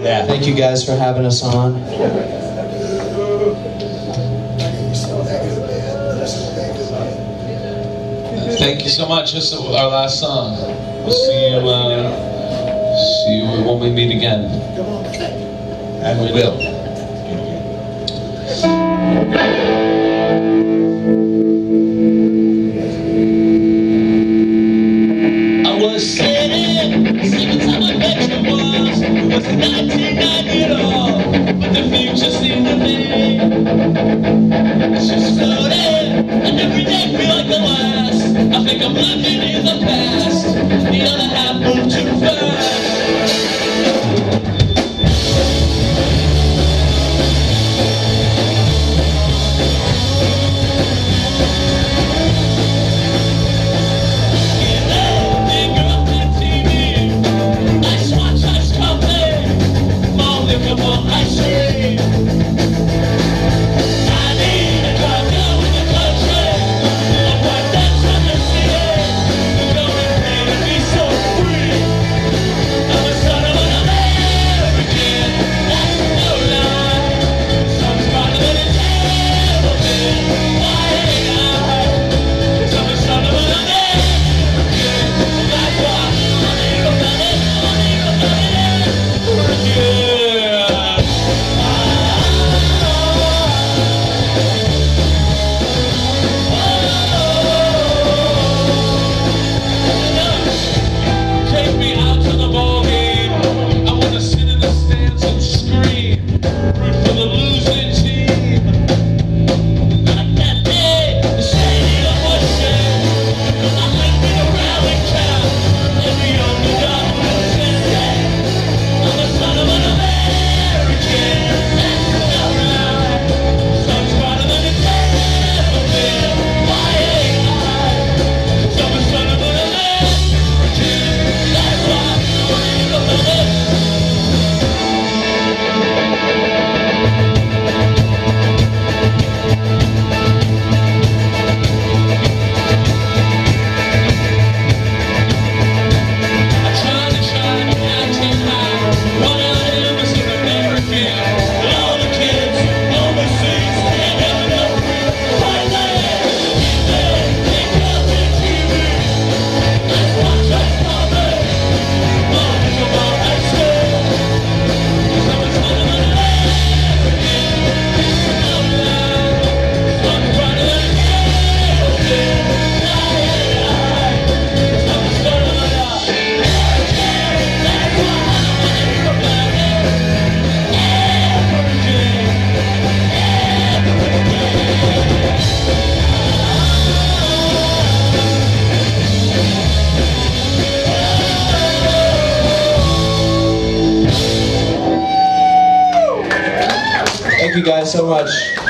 Yeah. Thank you guys for having us on. Thank you so much. This is our last song. We'll see you when we meet again. And we will. I was sitting, second time I bet you was 1990 at all, but the future seemed to be just floating, and every day feel like the last. I think I'm living in the past, the other half moved too fast. Thank you guys so much.